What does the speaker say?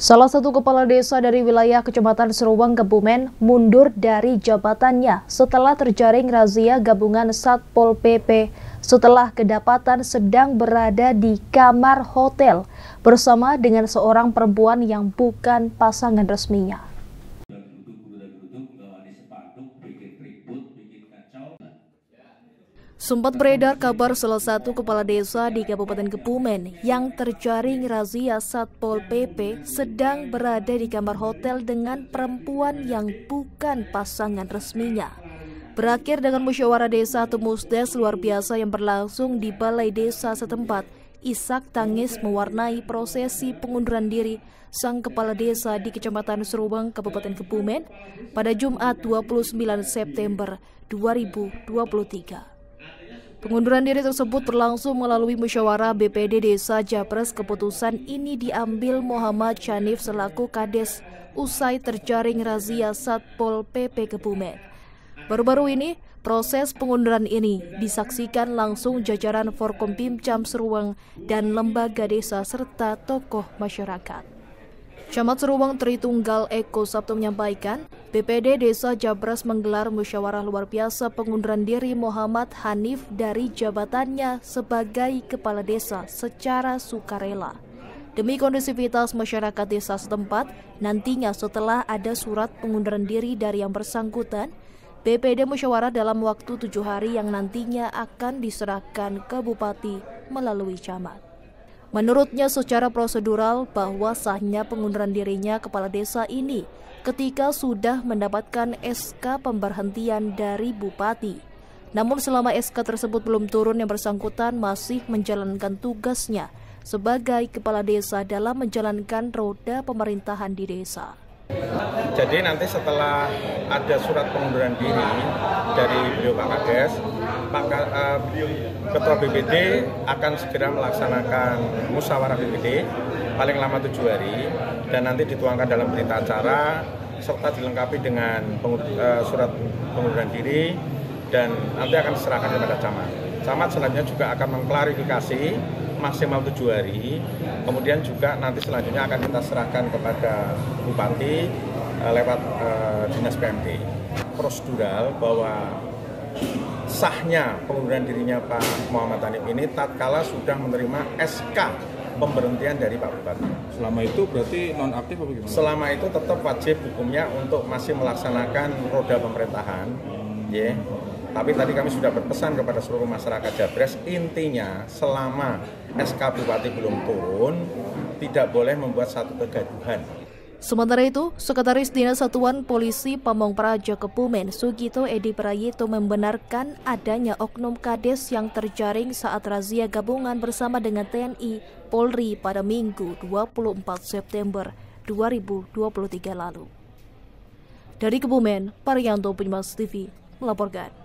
Salah satu kepala desa dari wilayah Kecamatan Seruang, Kebumen, mundur dari jabatannya setelah terjaring razia gabungan Satpol PP setelah kedapatan sedang berada di kamar hotel bersama dengan seorang perempuan yang bukan pasangan resminya. Sempat beredar kabar salah satu kepala desa di Kabupaten Kebumen yang terjaring razia Satpol PP sedang berada di kamar hotel dengan perempuan yang bukan pasangan resminya. Berakhir dengan musyawarah desa atau musdes luar biasa yang berlangsung di balai desa setempat. Isak tangis mewarnai prosesi pengunduran diri sang kepala desa di Kecamatan Seruang, Kabupaten Kebumen pada Jumat 29 September 2023. Pengunduran diri tersebut berlangsung melalui musyawarah BPD Desa Japres. Keputusan ini diambil Muhammad Shanif selaku Kades usai terjaring razia Satpol PP Kebumen. Baru-baru ini, proses pengunduran ini disaksikan langsung jajaran Forkompimcam Seruang dan lembaga desa serta tokoh masyarakat. Camat Seruang Tritunggal Eko Sabtu menyampaikan, BPD Desa Japres menggelar musyawarah luar biasa pengunduran diri Muhammad Hanif dari jabatannya sebagai kepala desa secara sukarela. Demi kondusivitas masyarakat desa setempat, nantinya setelah ada surat pengunduran diri dari yang bersangkutan, BPD musyawarah dalam waktu 7 hari yang nantinya akan diserahkan ke Bupati melalui camat. Menurutnya secara prosedural bahwa sahnya pengunduran dirinya kepala desa ini ketika sudah mendapatkan SK pemberhentian dari Bupati. Namun selama SK tersebut belum turun, yang bersangkutan masih menjalankan tugasnya sebagai kepala desa dalam menjalankan roda pemerintahan di desa. Jadi nanti setelah ada surat pengunduran diri dari beliau Pak Kades, Ketua BPD akan segera melaksanakan musyawarah BPD paling lama 7 hari dan nanti dituangkan dalam berita acara serta dilengkapi dengan surat pengunduran diri dan nanti akan diserahkan kepada camat. Camat selanjutnya juga akan mengklarifikasi maksimal 7 hari, kemudian juga nanti selanjutnya akan kita serahkan kepada Bupati lewat Dinas PMD. Prosedural bahwa sahnya pengunduran dirinya Pak Muhammad Hanif ini tatkala sudah menerima SK pemberhentian dari Pak Bupati. Selama itu berarti nonaktif apa gimana? Selama itu tetap wajib hukumnya untuk masih melaksanakan roda pemerintahan. Yeah. Tapi tadi kami sudah berpesan kepada seluruh masyarakat Japres, intinya selama SK Bupati belum turun, tidak boleh membuat satu kegaduhan. Sementara itu, Sekretaris Dinas Satuan Polisi Pamong Praja Kebumen, Sugito Edi Prayito membenarkan adanya oknum Kades yang terjaring saat razia gabungan bersama dengan TNI Polri pada Minggu 24 September 2023 lalu. Dari Kebumen, Parianto Penyimas TV melaporkan.